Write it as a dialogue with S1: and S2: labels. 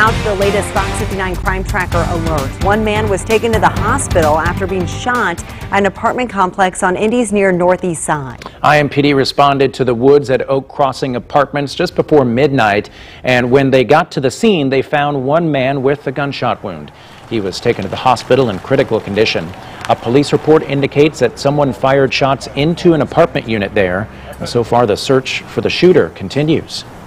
S1: Now to the latest Fox 59 Crime Tracker alert. One man was taken to the hospital after being shot at an apartment complex on Indy's near northeast side.
S2: IMPD responded to the woods at Oak Crossing Apartments just before midnight, and when they got to the scene, they found one man with a gunshot wound. He was taken to the hospital in critical condition. A police report indicates that someone fired shots into an apartment unit there. And so far, the search for the shooter continues.